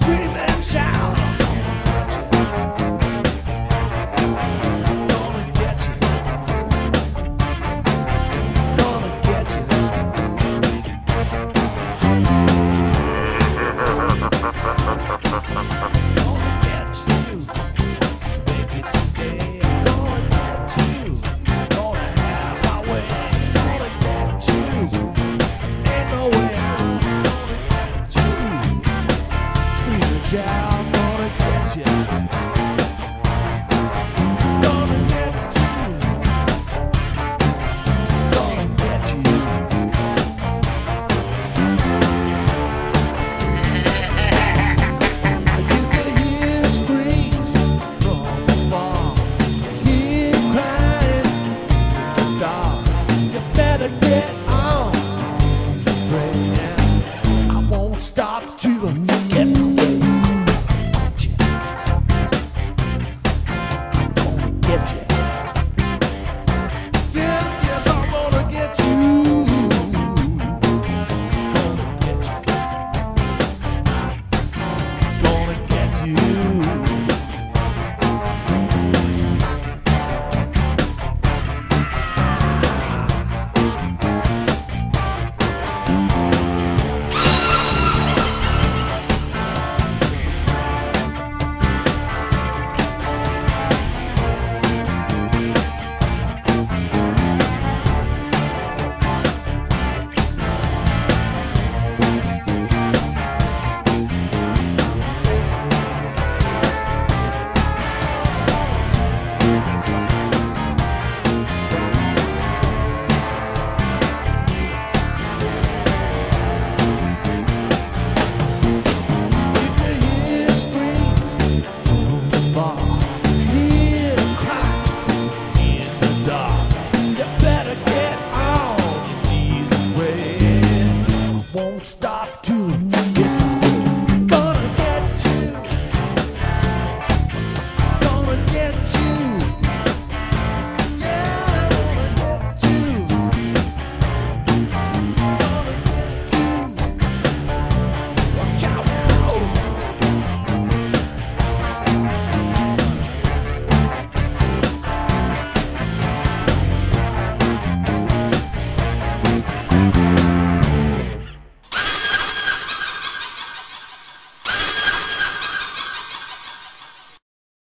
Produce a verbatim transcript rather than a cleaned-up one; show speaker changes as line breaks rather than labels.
scream and shout. Gonna get you. Gonna get you. Gonna get you. Baby, today I'm gonna get you. Gonna have my way. Gonna get you. Ain't no way out. Gonna get you. Scream and shout.